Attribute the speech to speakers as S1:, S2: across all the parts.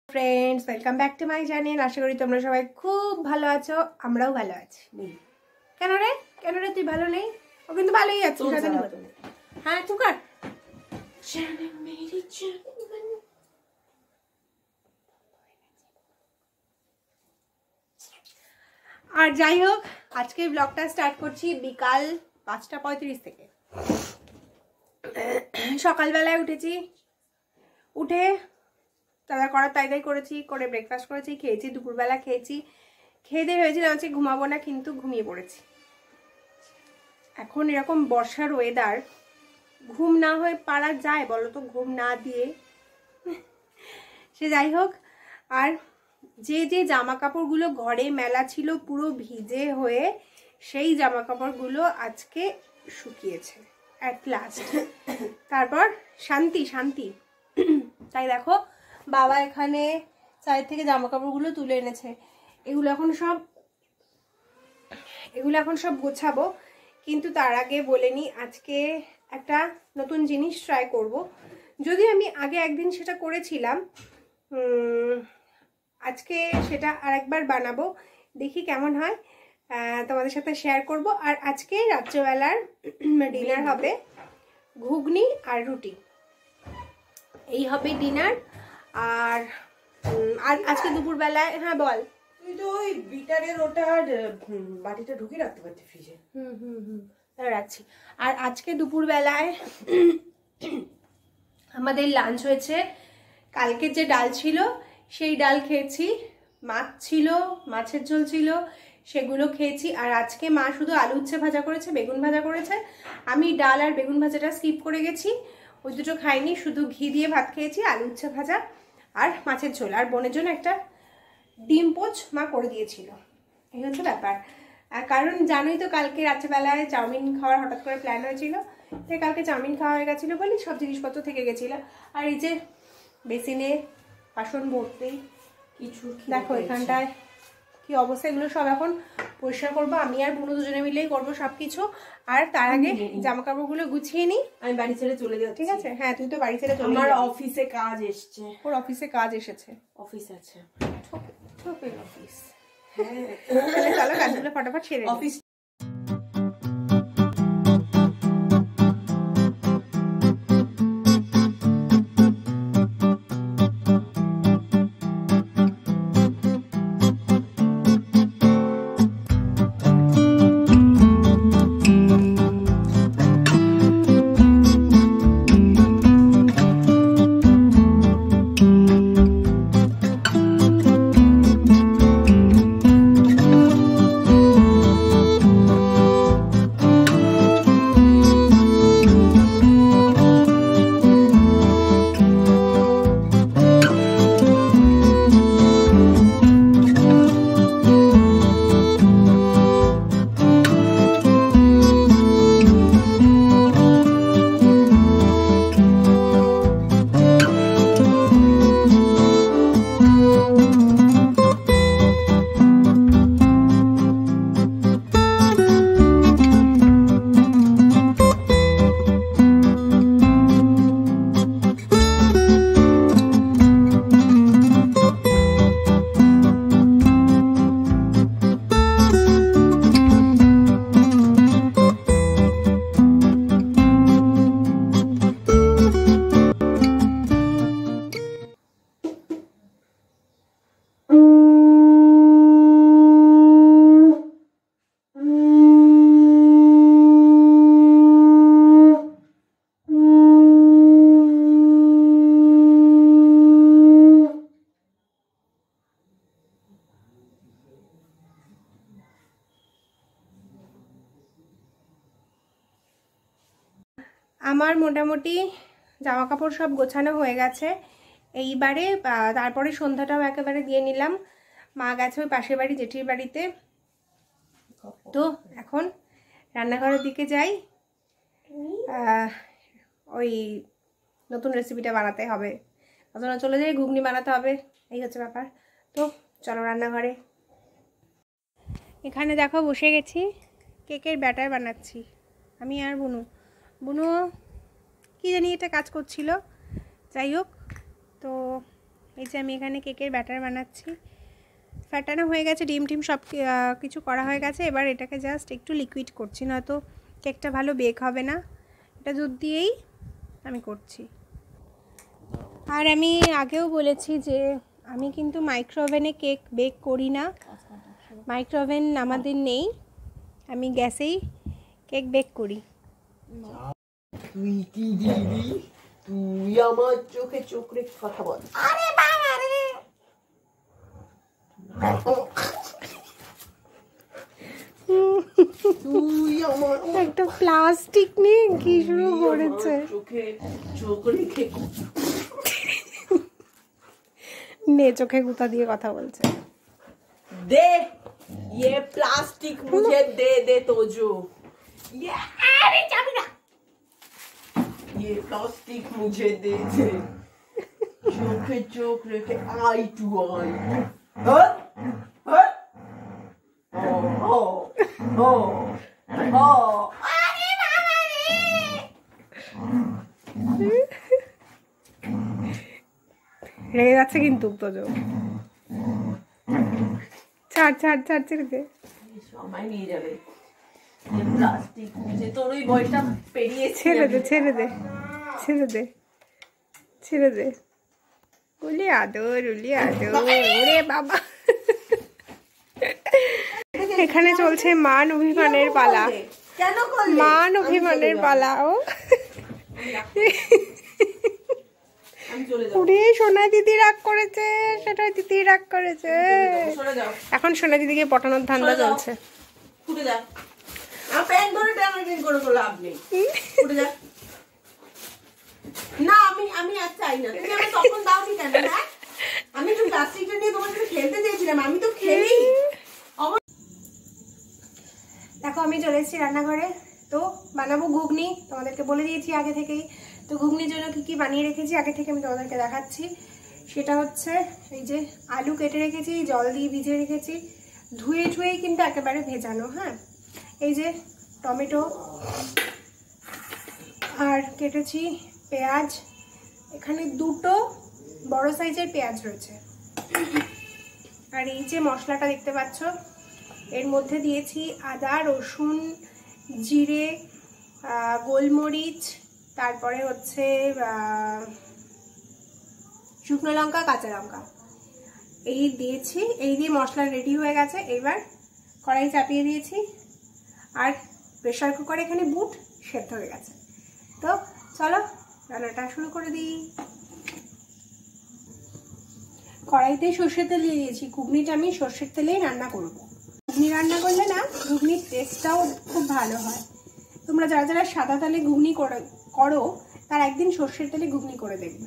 S1: Friends welcome back to my channel. आशा करी তোমরা সবাই খুব ভালো আছো, আমরাও ভালো আছি। কেন রে তুই ভালো নেই? ও কিন্তু ভালোই আছে। হ্যাঁ তুই কর। আর যাই হোক, আজকে ব্লগটা স্টার্ট করছি বিকাল 5:35 থেকে। সকালবেলায় উঠেছি, উঠে তারা করার তাই করেছি, করে ব্রেকফাস্ট করেছি, খেয়েছি, দুপুরবেলা খেয়েছি, খেয়ে দিয়ে হয়েছিল আজকে ঘুমাবো না, কিন্তু ঘুমিয়ে পড়েছি। এখন এরকম বর্ষার ওয়েদার, ঘুম না হয়ে পারা যায় বলো তো, ঘুম না দিয়ে? সে যাই হোক, আর যে যে জামা কাপড়গুলো ঘরে মেলা ছিল পুরো ভিজে হয়ে, সেই জামা কাপড়গুলো আজকে শুকিয়েছে অ্যাট লাস্ট। তারপর শান্তি শান্তি। তাই দেখো বাবা এখানে সাইড থেকে জামা কাপড়গুলো তুলে এনেছে। এগুলো এখন সব গোছাবো, কিন্তু তার আগে বলে নি আজকে একটা নতুন জিনিস ট্রাই করব। যদি আমি আগে একদিন সেটা করেছিলাম, আজকে সেটা আরেকবার বানাবো, দেখি কেমন হয়, তোমাদের সাথে শেয়ার করব। আর আজকে রাত্রেবেলার ডিনার হবে ঘুগনি আর রুটি, এই হবে ডিনার। আর আজকে দুপুরবেলায়, হ্যাঁ বল।
S2: তুই তো ওই বিটারের ওটা বাটিটা ঢুকিয়ে রাখতে পারতি ফ্রিজে।
S1: রাখছি। আর আজকে দুপুরবেলায় আমাদের লাঞ্চ হয়েছে, কালকে যে ডাল ছিল সেই ডাল খেয়েছি, মাছ ছিল, মাছের ঝোল ছিল, সেগুলো খেয়েছি। আর আজকে মা শুধু আলু উচ্ছে ভাজা করেছে, বেগুন ভাজা করেছে। আমি ডাল আর বেগুন ভাজাটা স্কিপ করে গেছি, ওই দুটো খাইনি, শুধু ঘি দিয়ে ভাত খেয়েছি, আলু উচ্ছে ভাজা আর মাছের ঝোল। আর বোনের জন্য একটা ডিম পোচ মা করে দিয়েছিল। এই হচ্ছে ব্যাপার। কারণ জানোই তো কালকে রাত্রেবেলায় চাউমিন খাওয়ার হঠাৎ করে প্ল্যান হয়েছিল, তাই কালকে চাউমিন খাওয়া হয়ে গেছিলো বলে সব জিনিসপত্র থেকে গেছিলো। আর এই যে বেসিনে বাসন ভর্তি, কিছু দেখো এখানটায় কি অবস্থা, এগুলো সব এখন পরিষ্কার করবো। আমি আর বুনু দুজনে মিলেই করবো সবকিছু। আর তার আগে জামা কাপড়গুলো গুছিয়ে নিই,
S2: আমি বাড়ি ছেড়ে চলে যাচ্ছি।
S1: ঠিক আছে? হ্যাঁ তুই তো বাড়ি ছেড়ে চলে।
S2: আমার অফিসে কাজ এসছে।
S1: ওর অফিসে কাজ এসেছে?
S2: অফিস আছে,
S1: অফিস। হ্যাঁ চলো কাজগুলো ফটাফট সেরে অফিস। আমার মোটামুটি জামা কাপড় সব গোছানো হয়ে গেছে এইবারে। তারপরে সন্ধ্যাটাও একেবারে দিয়ে নিলাম। মা গেছে ওই পাশের বাড়ি জেঠির বাড়িতে। তো এখন রান্নাঘরের দিকে যাই, ওই নতুন রেসিপিটা বানাতে হবে। তখন চলে যাই, ঘুগনি বানাতে হবে, এই হচ্ছে ব্যাপার। তো চলো রান্নাঘরে। এখানে দেখো বসে গেছি, কেকের ব্যাটার বানাচ্ছি আমি আর বুনু। বুনু কি জানি এটা কাজ করছিল, যাই হোক। তো এই যে আমি এখানে কেকের ব্যাটার বানাচ্ছি, ফ্যাটানো হয়ে গেছে, ডিম টিম সব কিছু করা হয়ে গেছে। এবার এটাকে জাস্ট একটু লিকুইড করছি, নয়তো কেকটা ভালো বেক হবে না। এটা দুধ দিয়েই আমি করছি। আর আমি আগেও বলেছি যে আমি কিন্তু মাইক্রোওভেনে কেক বেক করি না, মাইক্রোওভেন আমাদের নেই, আমি গ্যাসেই কেক বেক করি।
S2: তুই কি দিবি? তুই আমার চোখে চোখ রেখে কথা বল। আরে বাবা রে, তুই আমার
S1: একটা প্লাস্টিক নিয়ে কি শুরু করেছে,
S2: চোখে চোখ রেখে
S1: নে চোখে গুতা দিয়ে কথা বলছে।
S2: दे ये प्लास्टिक मुझे दे तोजो। ये अरे चाबी ना, ये प्लास्टिक मुझे दे चोखे चोख रेखे आई टू आई। हाँ हाँ ओ ओ ओ अरे बाबा रे,
S1: রেগে যাচ্ছে কিন্তু তোজো। ছাড় ছাড় ছাড় ছেড়ে দে,
S2: সবাই নিয়ে যাবে। ये प्लास्टिक मुझे তোর ওই বয়টা পেরিয়ে
S1: ছেড়ে দে ছেড়ে দে ছেড়ে দে ছেড়ে দে। উলি আদর উলি আদর, ওরে বাবা। এখানে চলছে মান অভিমানের পালা,
S2: কেন করলে?
S1: মান অভিমানের পালা। ও
S2: আমি চলে যাব।
S1: উড়ে সোনা দিদি রাগ করেছে, সেটা দিদি রাগ করেছে।
S2: সরে যাও,
S1: এখন সোনা দিদিকে পটানোর ধান্দা
S2: সরে যাও।
S1: চলছে।
S2: ফুটে যা, আমার প্যান্ট ধরে টানাটানি করে লাভ নেই। ফুটে যা। না আমি আর চাই না, তুমি আমি তখন দাওনি কেন? হ্যাঁ, আমি তো প্লাস্টিকটা নিয়ে তোমার সাথে খেলতে চেয়েছিলাম, আমি তো খেলি।
S1: দেখো আমি চলে এসেছি রান্নাঘরে, তো বানাবো ঘুগনি, তোমাদেরকে বলে দিয়েছি আগে থেকেই। তো ঘুগনির জন্য কি কি বানিয়ে রেখেছি আগে থেকে আমি তোমাদেরকে দেখাচ্ছি। সেটা হচ্ছে এই যে আলু কেটে রেখেছি, জল দিয়ে ভিজিয়ে রেখেছি, ধুয়ে ধুয়েই কিন্তু একেবারে ভেজানো। হ্যাঁ, এই যে টমেটো, আর কেটেছি পেঁয়াজ, এখানে দুটো বড় সাইজের পেঁয়াজ রয়েছে। আর এই যে মশলাটা দেখতে পাচ্ছ, এর মধ্যে দিয়েছি আদা রসুন জিরে গোলমরিচ, তারপরে হচ্ছে শুকনো লঙ্কা কাঁচা লঙ্কা, এই দিয়েছি। এই দিয়ে মশলা রেডি হয়ে গেছে। এবার কড়াই চাপিয়ে দিয়েছি, আর প্রেশার কুকারে এখানে বুট সেদ্ধ হয়ে গেছে। তো চলো রান্নাটা শুরু করে দিই। কড়াইতে সর্ষের তেল দিয়ে দিয়েছি, ঘুগনিটা আমি সর্ষের তেলেই রান্না করব। ঘুগনি রান্না করলে না ঘুগনির টেস্টটাও খুব ভালো হয়। তোমরা যারা যারা সাদা তেলে ঘুগনি করো তার একদিন সর্ষের তেলে ঘুগনি করে দেখবে।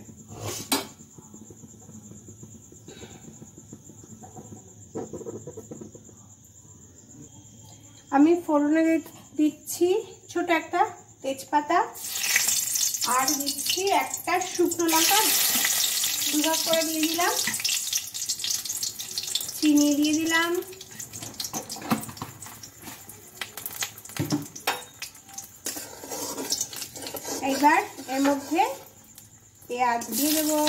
S1: আমি ফোড়নে দিচ্ছি ছোট একটা তেজপাতা, আর দিচ্ছি একটা শুকনো লঙ্কা দুভাগ করে দিয়ে দিলাম, চিনি দিয়ে দিলাম, এবার এর মধ্যে পেঁয়াজ দিয়ে দেবো।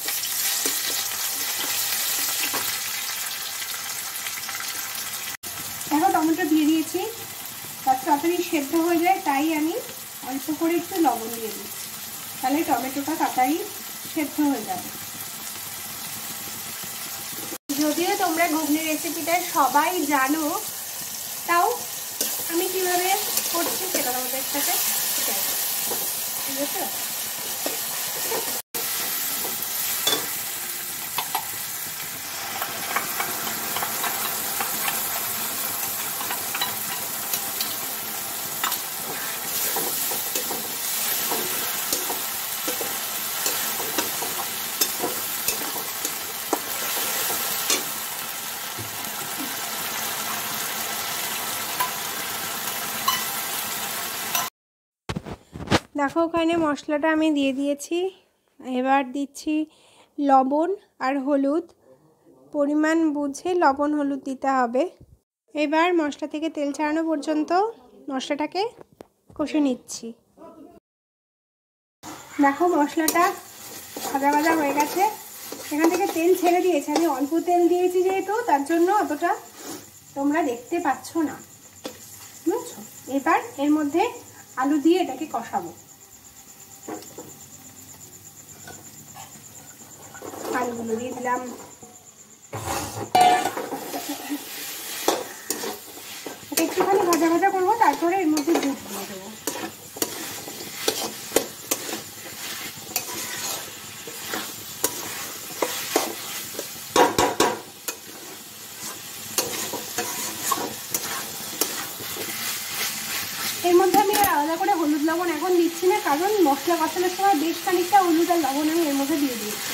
S1: দেখো টমেটো দিয়ে দিয়েছি, তাড়াতাড়ি সেদ্ধ হয়ে যায়, তাই আমি অল্প করে একটু লবণ দিয়ে দিচ্ছি, তাহলে টমেটোটা তাড়াতাড়ি সেদ্ধ হয়ে যাবে। যদিও তোমরা ঘুগনি রেসিপিটা সবাই জানো, তাও আমি কিভাবে করছি সেটা তোমাদের সাথে শেয়ার করছি। ঠিক আছে, দেখো ওখানে মশলাটা আমি দিয়ে দিয়েছি। এবার দিচ্ছি লবণ আর হলুদ, পরিমাণ বুঝে লবণ হলুদ দিতে হবে। এবার মশলা থেকে তেল ছাড়ানো পর্যন্ত মশলাটাকে কষে নিচ্ছি। দেখো মশলাটা ভাজা ভাজা হয়ে গেছে, এখান থেকে তেল ছেড়ে দিয়েছে, আমি অল্প তেল দিয়েছি যেহেতু তার জন্য অতটা তোমরা দেখতে পাচ্ছ না, বুঝছো? এবার এর মধ্যে আলু দিয়ে এটাকে কষাবো। আলুগুলো দিয়ে দিলাম, একটুখানি ভাজা ভাজা করবো, তারপরে এর মধ্যে দুধ দিয়ে দেবো। এর মধ্যে আমি আলাদা করে হলুদ লবণ এখন দিচ্ছি না, কারণ মশলা কষানোর সময় বেশ খানিকটা হলুদ আর লবণ আমি এর মধ্যে দিয়ে দিয়েছি।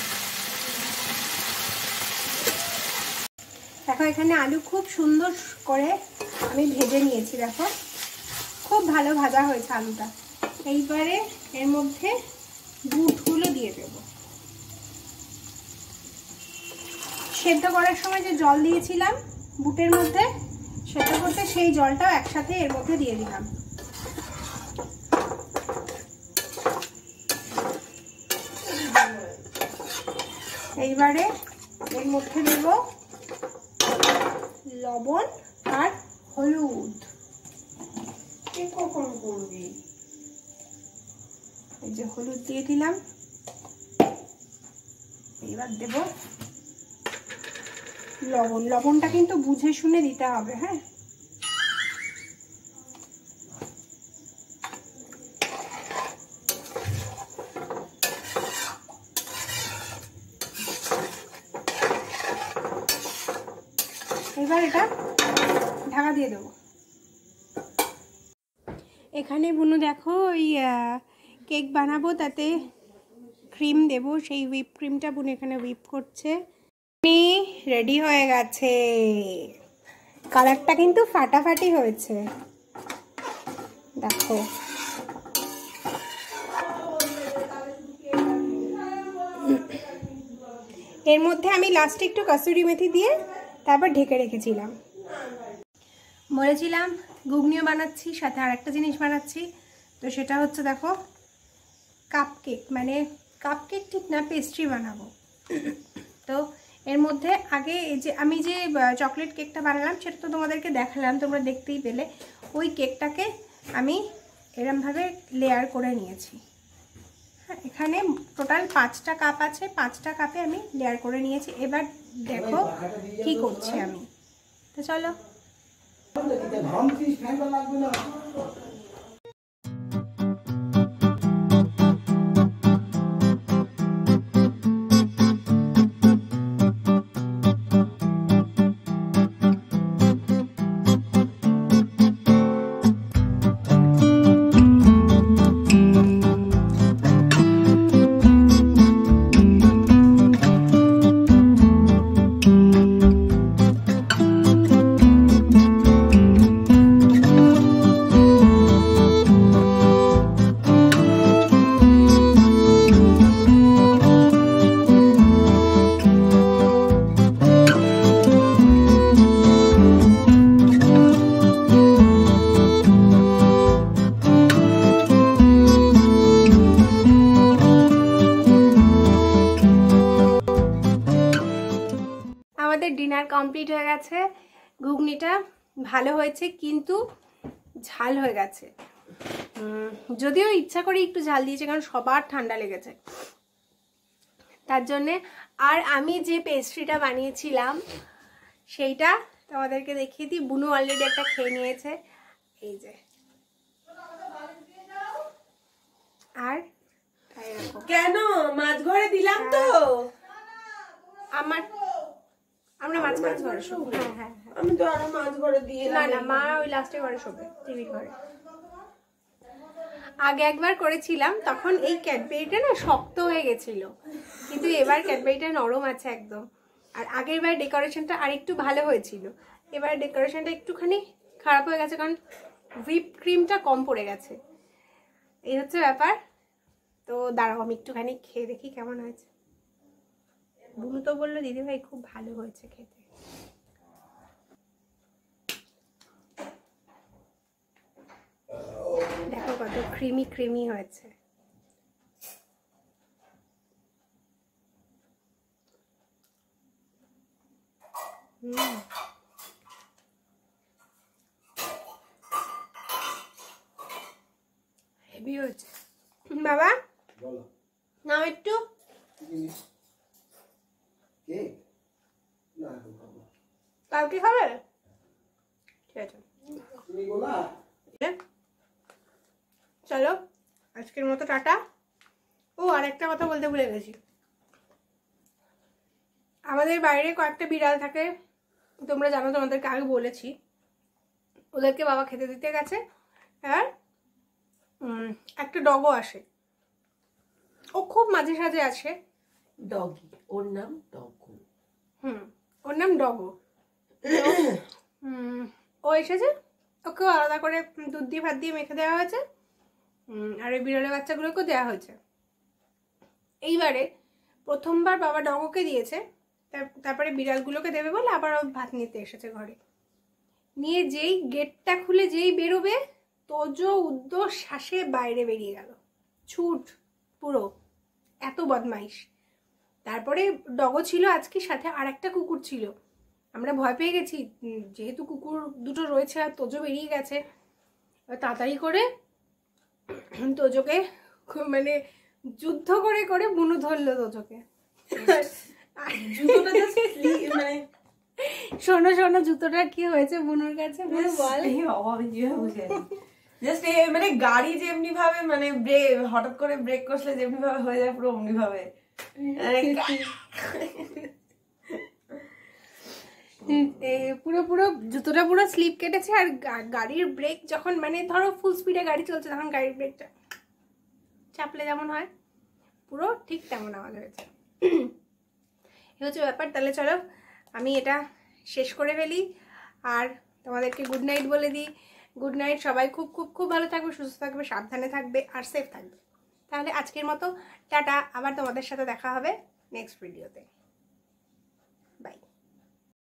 S1: দেখো এখানে আলু খুব সুন্দর করে আমি ভেজে নিয়েছি, দেখো খুব ভালো ভাজা হয়েছে আলুটা। এইবারে এর মধ্যে বুটগুলো দিয়ে দেবো। সেদ্ধ করার সময় যে জল দিয়েছিলাম বুটের মধ্যে সেদ্ধ করতে, সেই জলটাও একসাথে এর মধ্যে দিয়ে দিলাম। এইবারে এর মধ্যে দেব লবণ আর হলুদ।
S2: কখন করবি?
S1: এই যে হলুদ দিয়ে দিলাম, এবার দেব লবণ। লবণটা কিন্তু বুঝে শুনে দিতে হবে, হ্যাঁ। এবার এটা ঢাকা দিয়ে দেবো। এখানে বুনু দেখো ওই কেক বানাবো, তাতে ক্রিম দেবো, সেই হুইপ ক্রিমটা বুনু এখানে হুইপ করছে। রেডি হয়ে গেছে, কালারটা কিন্তু ফাটাফাটি হয়েছে দেখো। এর মধ্যে আমি লাস্টে একটু কসুরি মেথি দিয়ে তারপর ঢেকে রেখেছিলাম। বলেছিলাম ঘুগনিও বানাচ্ছি, সাথে আর একটা জিনিস বানাচ্ছি, তো সেটা হচ্ছে দেখো কাপ কেক, মানে কাপ কেক ঠিক না, পেস্ট্রি বানাবো। তো এর মধ্যে আগে এই যে আমি যে চকলেট কেকটা বানালাম সেটা তো তোমাদেরকে দেখালাম, তোমরা দেখতেই পেলে। ওই কেকটাকে আমি এরমভাবে লেয়ার করে নিয়েছি। হ্যাঁ, এখানে টোটাল 5টা কাপ আছে, 5টা কাপে আমি লেয়ার করে নিয়েছি। এবার দেখো কি করছি আমি, তো চলো। ডিনার কমপ্লিট হয়ে গেছে। ঘুগনিটা ভালো হয়েছে কিন্তু ঝাল হয়ে গেছে, যদিও ইচ্ছা করে একটু ঝাল দিয়েছে কারণ সবার ঠান্ডা লেগেছে তার জন্যে। আর আমি যে পেস্ট্রিটা বানিয়েছিলাম সেইটা তোমাদেরকে দেখিয়ে দিই। বুনু অলরেডি একটা খেয়ে নিয়েছে, এই যে। আর
S2: কেন মাছ ঘরে দিলাম তো,
S1: আমরা মাছ ঘরে শোবো। হ্যাঁ হ্যাঁ,
S2: আমি তো আরো মাছ ঘরে দিয়ে
S1: না না, মা ওই লাস্টে ঘরে শোবে, টিভি ঘরে। আগে একবার করেছিলাম তখন এই ক্যাডবেরিটা না শক্ত হয়ে গেছিল, কিন্তু এবার ক্যাডবেরিটা নরম আছে একদম। আর আগের বার ডেকোরেশনটা আরেকটু ভালো হয়েছিল, এবার ডেকোরেশনটা একটুখানি খারাপ হয়ে গেছে কারণ হুইপ ক্রিমটা কম পড়ে গেছে, এই হচ্ছে ব্যাপার। তো দাঁড়াও আমি একটুখানি খেয়ে দেখি কেমন হয়েছে। বুনু তো বললো দিদিভাই খুব ভালো হয়েছে খেতে। দেখো কত ক্রিমি ক্রিমি হয়েছে। হেভি হয়েছে বাবা, নাও একটু। কালকে খাবে? ঠিক আছে, চলো আজকের মতো টাটা। ও আর একটা কথা বলতে ভুলে গেছি, আমাদের বাইরে কয়েকটা বিড়াল থাকে, তোমরা জানো, তোমাদেরকে আগে বলেছি। ওদেরকে বাবা খেতে দিতে গেছে, আর একটা ডগও আসে, ও খুব মাঝে সাঝে আছে।
S2: ডগি, ওর নাম ডগু।
S1: ওর নাম ডগো। ও এসেছে, ওকেও আলাদা করে দুধ দিয়ে ভাত দিয়ে মেখে দেওয়া হয়েছে, আর এই বিড়ালের বাচ্চাগুলোকেও দেওয়া হয়েছে। এইবারে প্রথমবার বাবা ডগোকে দিয়েছে, তারপরে বিড়ালগুলোকে দেবে বলে আবার ভাত নিতে এসেছে ঘরে। নিয়ে যেই গেটটা খুলে যেই বেরোবে, তোজো উদ্দো শ্বাসে বাইরে বেরিয়ে গেল, ছুট পুরো, এত বদমাইশ। তারপরে ডগো ছিল আজকে, সাথে আর একটা কুকুর ছিল। আমরা ভয় পেয়ে গেছি, যেহেতু কুকুর দুটো রয়েছে আর তোজো বেরিয়ে গেছে, তাড়াতাড়ি করে তোজোকে মানে যুদ্ধ করে করে বুনু ধরলো তোজোকে।
S2: মানে
S1: শোনো শোনো, জুতোটা কি হয়েছে বুনুর কাছে বল।
S2: জাস্ট মানে গাড়ি যেমনি ভাবে মানে হঠাৎ করে ব্রেক করলে যেমনি ভাবে হয়ে যায় পুরো অমনি ভাবে
S1: পুরো পুরো জুতোটা পুরো স্লিপ কেটেছে। আর গাড়ির ব্রেক যখন মানে ধরো ফুল স্পিডে গাড়ি চলছে, তখন গাড়ির ব্রেকটা চাপলে যেমন হয়, পুরো ঠিক তেমন আওয়াজ হয়েছে। এ হচ্ছে ব্যাপার। তাহলে চলো আমি এটা শেষ করে ফেলি, আর তোমাদেরকে গুড নাইট বলে দিই। গুড নাইট, সবাই খুব খুব খুব ভালো থাকবে, সুস্থ থাকবে, সাবধানে থাকবে আর সেফ থাকবে। তাহলে আজকের মতো টাটা, আবার তোমাদের সাথে দেখা হবে নেক্সট ভিডিওতে। বাই।